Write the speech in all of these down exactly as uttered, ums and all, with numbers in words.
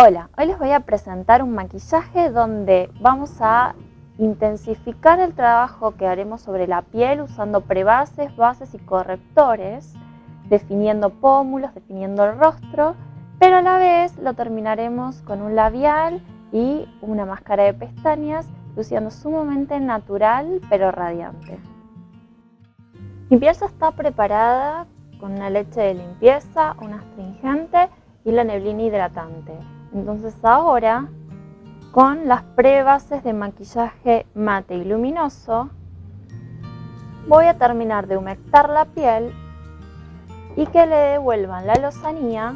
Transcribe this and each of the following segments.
Hola, hoy les voy a presentar un maquillaje donde vamos a intensificar el trabajo que haremos sobre la piel usando prebases, bases y correctores, definiendo pómulos, definiendo el rostro, pero a la vez lo terminaremos con un labial y una máscara de pestañas, luciendo sumamente natural pero radiante. Mi piel ya está preparada con una leche de limpieza, un astringente y la neblina hidratante. Entonces ahora, con las prebases de maquillaje mate y luminoso, voy a terminar de humectar la piel y que le devuelvan la lozanía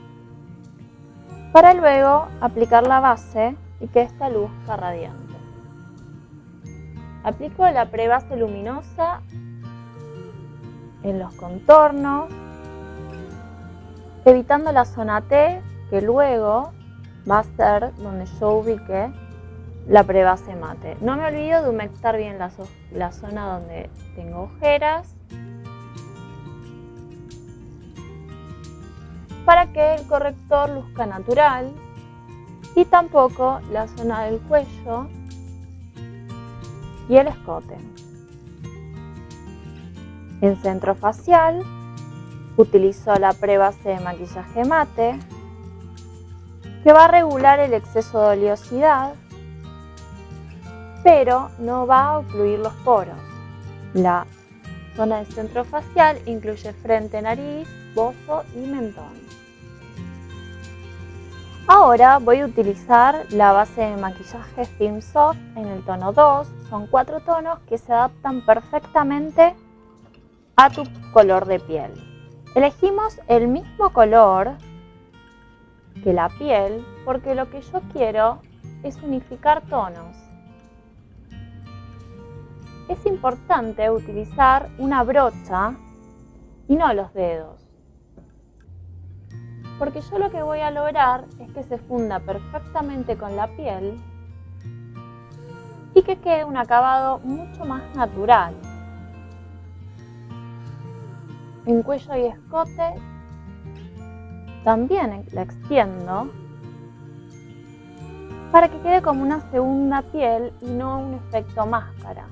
para luego aplicar la base y que esta luzca radiante. Aplico la prebase luminosa en los contornos, evitando la zona T, que luego va a ser donde yo ubique la prebase mate. No me olvido de humectar bien la, la zona donde tengo ojeras para que el corrector luzca natural, y tampoco la zona del cuello y el escote. En centro facial utilizo la prebase de maquillaje mate, que va a regular el exceso de oleosidad, pero no va a ocluir los poros. La zona del centro facial incluye frente, nariz, bozo y mentón. Ahora voy a utilizar la base de maquillaje Film Soft en el tono dos. Son cuatro tonos que se adaptan perfectamente a tu color de piel. Elegimos el mismo color que la piel porque lo que yo quiero es unificar tonos. Es importante utilizar una brocha y no los dedos, porque yo lo que voy a lograr es que se funda perfectamente con la piel y que quede un acabado mucho más natural. En cuello y escote también la extiendo para que quede como una segunda piel y no un efecto máscara.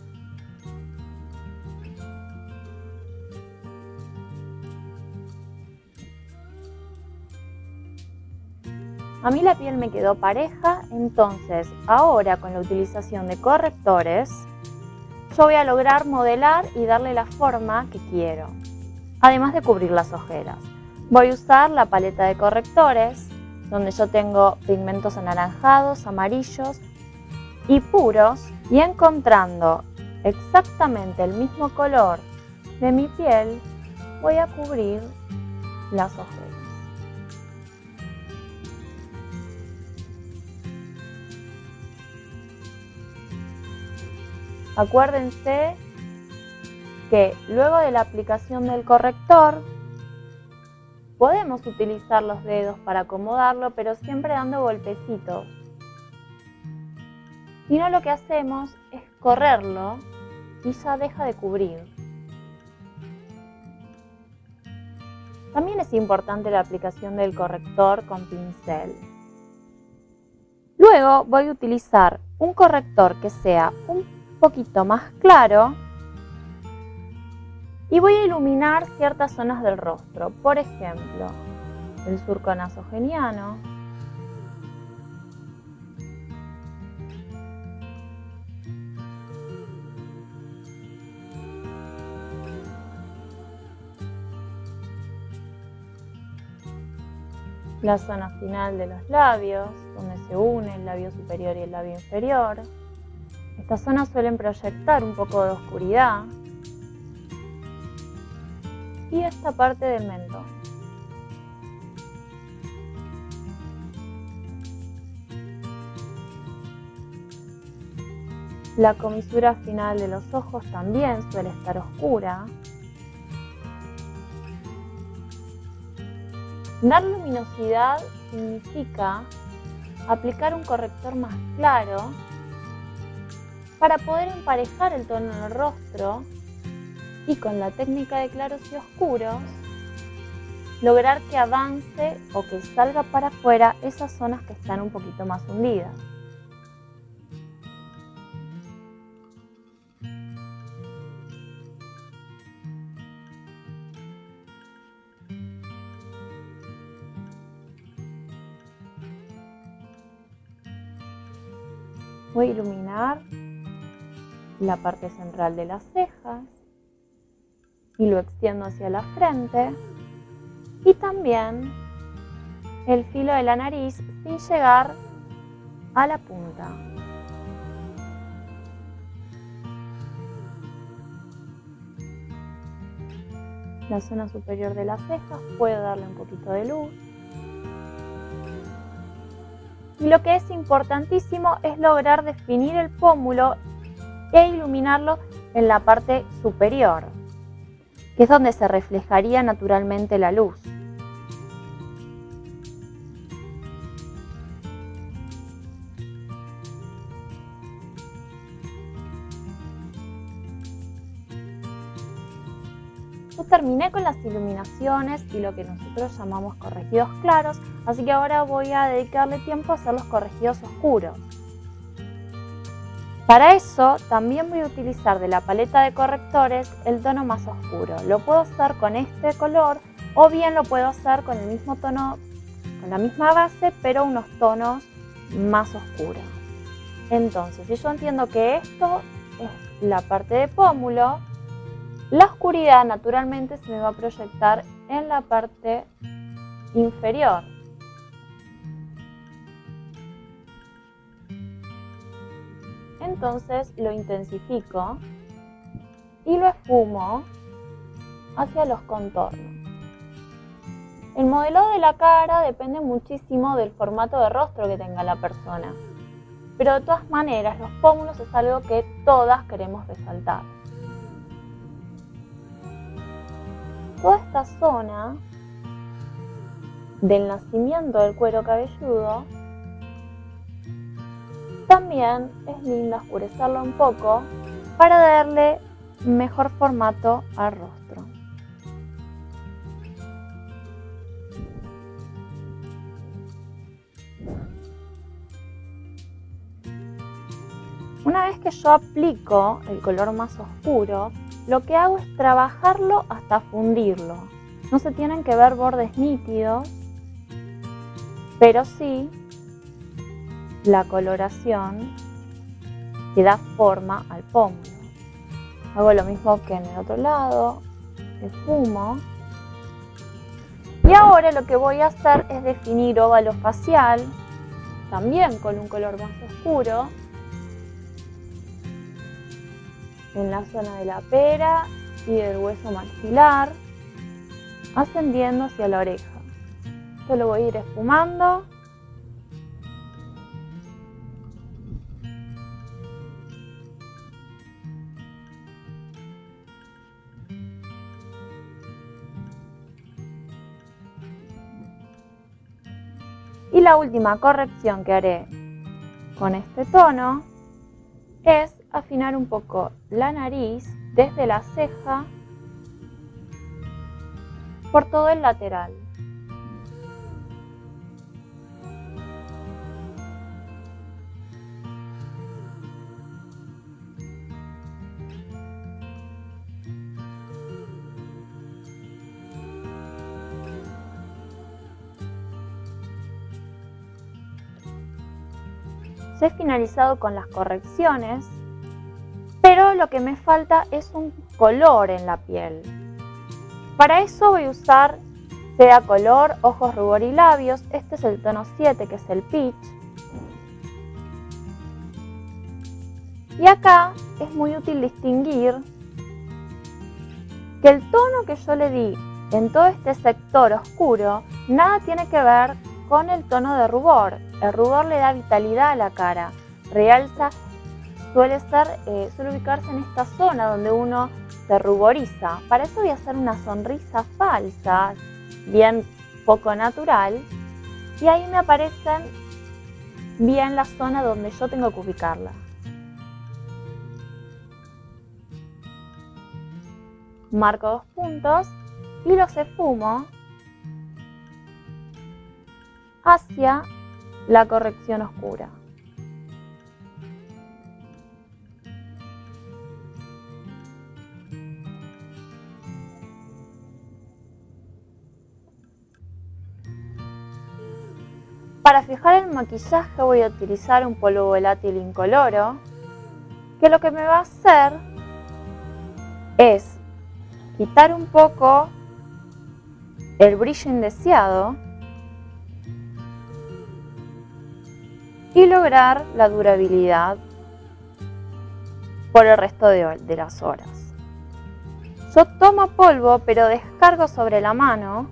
A mí la piel me quedó pareja, entonces ahora con la utilización de correctores yo voy a lograr modelar y darle la forma que quiero, además de cubrir las ojeras. Voy a usar la paleta de correctores, donde yo tengo pigmentos anaranjados, amarillos y puros, y encontrando exactamente el mismo color de mi piel, voy a cubrir las ojeras. Acuérdense que luego de la aplicación del corrector podemos utilizar los dedos para acomodarlo, pero siempre dando golpecitos. Si no, lo que hacemos es correrlo y ya deja de cubrir. También es importante la aplicación del corrector con pincel. Luego voy a utilizar un corrector que sea un poquito más claro y voy a iluminar ciertas zonas del rostro, por ejemplo, el surco nasogeniano, la zona final de los labios, donde se une el labio superior y el labio inferior. Estas zonas suelen proyectar un poco de oscuridad. Y esta parte del mentón. La comisura final de los ojos también suele estar oscura. Dar luminosidad significa aplicar un corrector más claro para poder emparejar el tono en el rostro y con la técnica de claros y oscuros lograr que avance o que salga para afuera esas zonas que están un poquito más hundidas. Voy a iluminar la parte central de las cejas y lo extiendo hacia la frente y también el filo de la nariz sin llegar a la punta. La zona superior de las cejas puedo darle un poquito de luz. Y lo que es importantísimo es lograr definir el pómulo e iluminarlo en la parte superior, que es donde se reflejaría naturalmente la luz. Yo terminé con las iluminaciones y lo que nosotros llamamos corregidos claros, así que ahora voy a dedicarle tiempo a hacer los corregidos oscuros. Para eso también voy a utilizar de la paleta de correctores el tono más oscuro. Lo puedo hacer con este color o bien lo puedo hacer con el mismo tono, con la misma base, pero unos tonos más oscuros. Entonces, si yo entiendo que esto es la parte de pómulo, la oscuridad naturalmente se me va a proyectar en la parte inferior. Entonces lo intensifico y lo esfumo hacia los contornos. El modelado de la cara depende muchísimo del formato de rostro que tenga la persona, pero de todas maneras los pómulos es algo que todas queremos resaltar. Toda esta zona del nacimiento del cuero cabelludo también es linda oscurecerlo un poco para darle mejor formato al rostro. Una vez que yo aplico el color más oscuro, lo que hago es trabajarlo hasta fundirlo. No se tienen que ver bordes nítidos, pero sí la coloración que da forma al pómulo. Hago lo mismo que en el otro lado, esfumo. Y ahora lo que voy a hacer es definir óvalo facial, también con un color más oscuro, en la zona de la pera y del hueso maxilar, ascendiendo hacia la oreja. Esto lo voy a ir esfumando. Y la última corrección que haré con este tono es afinar un poco la nariz desde la ceja por todo el lateral. Ya he finalizado con las correcciones, pero lo que me falta es un color en la piel. Para eso voy a usar seda color, ojos, rubor y labios. Este es el tono siete, que es el peach. Y acá es muy útil distinguir que el tono que yo le di en todo este sector oscuro nada tiene que ver con el tono de rubor. El rubor le da vitalidad a la cara, realza, suele, ser, eh, suele ubicarse en esta zona donde uno se ruboriza. Para eso voy a hacer una sonrisa falsa, bien poco natural, y ahí me aparecen bien la zona donde yo tengo que ubicarla. Marco dos puntos y los esfumo hacia la corrección oscura. Para fijar el maquillaje voy a utilizar un polvo volátil incoloro, que lo que me va a hacer es quitar un poco el brillo indeseado y lograr la durabilidad por el resto de, de las horas. Yo tomo polvo, pero descargo sobre la mano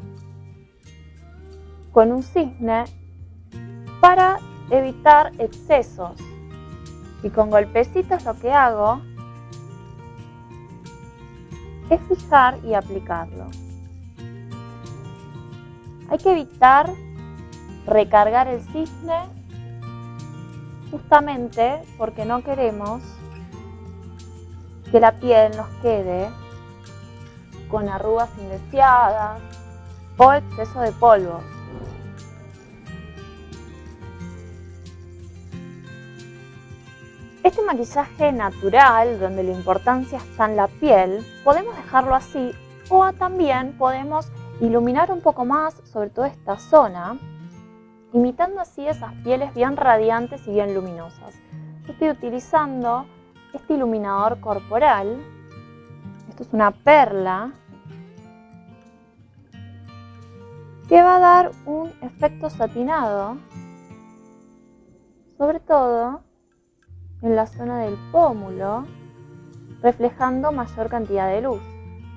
con un cisne para evitar excesos, y con golpecitos lo que hago es fijar y aplicarlo. Hay que evitar recargar el cisne justamente porque no queremos que la piel nos quede con arrugas indeseadas o exceso de polvo. Este maquillaje natural, donde la importancia está en la piel, podemos dejarlo así o también podemos iluminar un poco más sobre toda esta zona, imitando así esas pieles bien radiantes y bien luminosas. Yo estoy utilizando este iluminador corporal. Esto es una perla que va a dar un efecto satinado, sobre todo en la zona del pómulo, reflejando mayor cantidad de luz.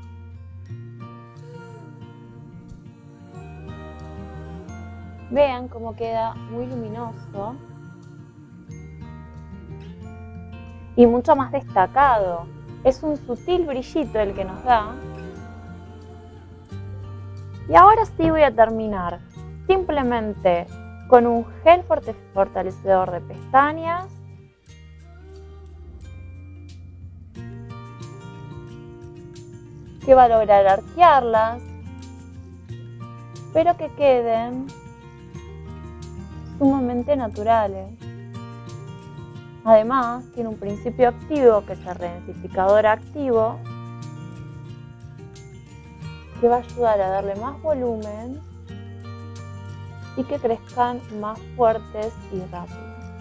Vean cómo queda muy luminoso y mucho más destacado. Es un sutil brillito el que nos da. Y ahora sí voy a terminar simplemente con un gel fortalecedor de pestañas. Que va a lograr arquearlas, pero que queden sumamente naturales. Además, tiene un principio activo que es el redensificador activo, que va a ayudar a darle más volumen y que crezcan más fuertes y rápido.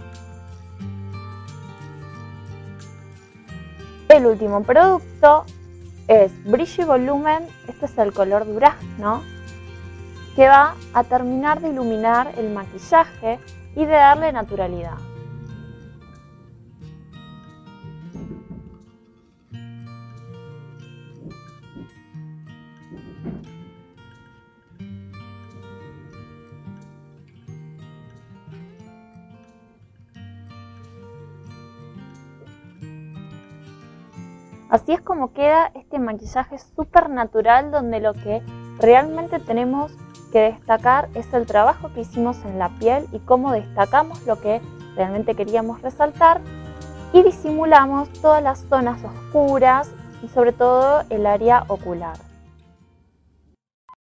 El último producto es brillo y volumen. Este es el color durazno, que va a terminar de iluminar el maquillaje y de darle naturalidad. Así es como queda este maquillaje súper natural, donde lo que realmente tenemos que destacar es el trabajo que hicimos en la piel y cómo destacamos lo que realmente queríamos resaltar y disimulamos todas las zonas oscuras y sobre todo el área ocular.